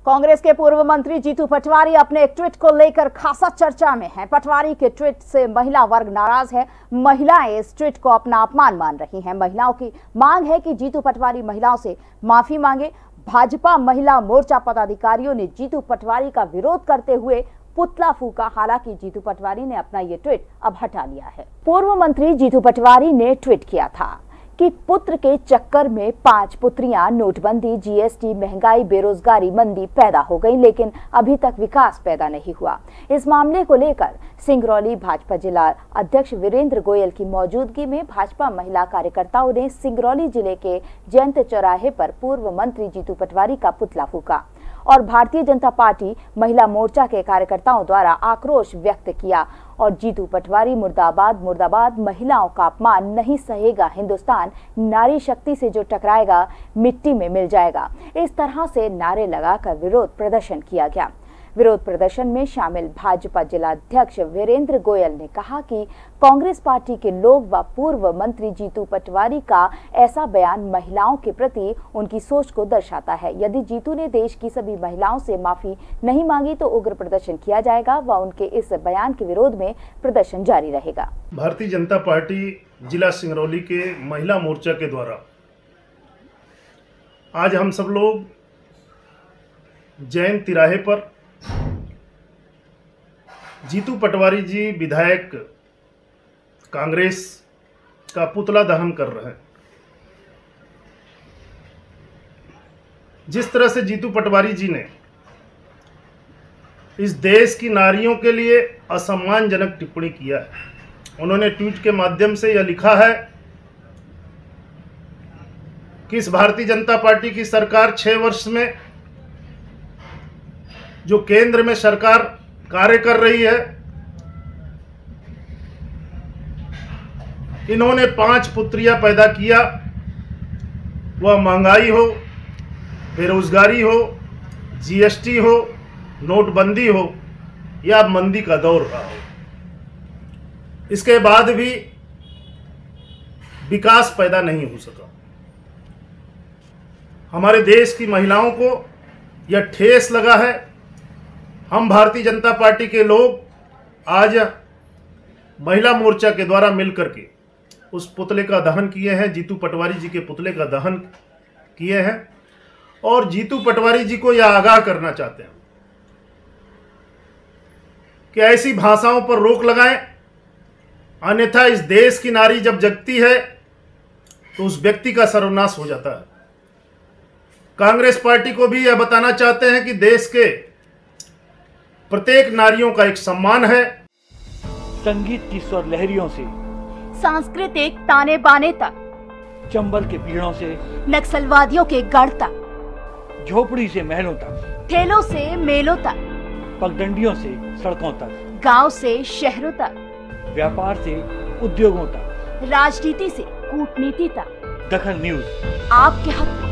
कांग्रेस के पूर्व मंत्री जीतू पटवारी अपने एक ट्वीट को लेकर खासा चर्चा में हैं। पटवारी के ट्वीट से महिला वर्ग नाराज है। महिलाएं इस ट्वीट को अपना अपमान मान रही हैं। महिलाओं की मांग है कि जीतू पटवारी महिलाओं से माफी मांगे। भाजपा महिला मोर्चा पदाधिकारियों ने जीतू पटवारी का विरोध करते हुए पुतला फूका। हालांकि जीतू पटवारी ने अपना ये ट्वीट अब हटा लिया है। पूर्व मंत्री जीतू पटवारी ने ट्वीट किया था कि पुत्र के चक्कर में 5 पुत्रियां, नोटबंदी, जीएसटी, महंगाई, बेरोजगारी, मंदी पैदा हो गई, लेकिन अभी तक विकास पैदा नहीं हुआ। इस मामले को लेकर सिंगरौली भाजपा जिला अध्यक्ष वीरेंद्र गोयल की मौजूदगी में भाजपा महिला कार्यकर्ताओं ने सिंगरौली जिले के जयंत चौराहे पर पूर्व मंत्री जीतू पटवारी का पुतला फूका और भारतीय जनता पार्टी महिला मोर्चा के कार्यकर्ताओं द्वारा आक्रोश व्यक्त किया और जीतू पटवारी मुर्दाबाद मुर्दाबाद, महिलाओं का अपमान नहीं सहेगा हिंदुस्तान, नारी शक्ति से जो टकराएगा मिट्टी में मिल जाएगा, इस तरह से नारे लगाकर विरोध प्रदर्शन किया गया। विरोध प्रदर्शन में शामिल भाजपा जिला अध्यक्ष वीरेंद्र गोयल ने कहा कि कांग्रेस पार्टी के लोग व पूर्व मंत्री जीतू पटवारी का ऐसा बयान महिलाओं के प्रति उनकी सोच को दर्शाता है। यदि जीतू ने देश की सभी महिलाओं से माफी नहीं मांगी तो उग्र प्रदर्शन किया जाएगा व उनके इस बयान के विरोध में प्रदर्शन जारी रहेगा। भारतीय जनता पार्टी जिला सिंगरौली के महिला मोर्चा के द्वारा आज हम सब लोग जैन तिराहे पर जीतू पटवारी जी विधायक कांग्रेस का पुतला दहन कर रहे हैं। जिस तरह से जीतू पटवारी जी ने इस देश की नारियों के लिए असम्मानजनक टिप्पणी किया है, उन्होंने ट्वीट के माध्यम से यह लिखा है कि इस भारतीय जनता पार्टी की सरकार 6 वर्ष में जो केंद्र में सरकार कार्य कर रही है, इन्होंने 5 पुत्रियां पैदा किया। वह महंगाई हो, बेरोजगारी हो, जीएसटी हो, नोटबंदी हो या मंदी का दौर रहा हो, इसके बाद भी विकास पैदा नहीं हो सका। हमारे देश की महिलाओं को यह ठेस लगा है। हम भारतीय जनता पार्टी के लोग आज महिला मोर्चा के द्वारा मिलकर के उस पुतले का दहन किए हैं, जीतू पटवारी जी के पुतले का दहन किए हैं और जीतू पटवारी जी को यह आगाह करना चाहते हैं कि ऐसी भाषाओं पर रोक लगाएं, अन्यथा इस देश की नारी जब जगती है तो उस व्यक्ति का सर्वनाश हो जाता है। कांग्रेस पार्टी को भी यह बताना चाहते हैं कि देश के प्रत्येक नारियों का एक सम्मान है। संगीत की स्वर लहरियों से सांस्कृतिक ताने बाने तक, चंबल के पीड़ों से नक्सलवादियों के गढ़ तक, झोपड़ी से महलों तक, ठेलों से मेलों तक, पगडंडियों से सड़कों तक, गांव से शहरों तक, व्यापार से उद्योगों तक, राजनीति से कूटनीति तक, दखल न्यूज आपके हक में।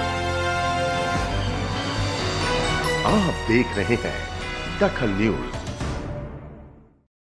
आप देख रहे हैं दखल न्यूज।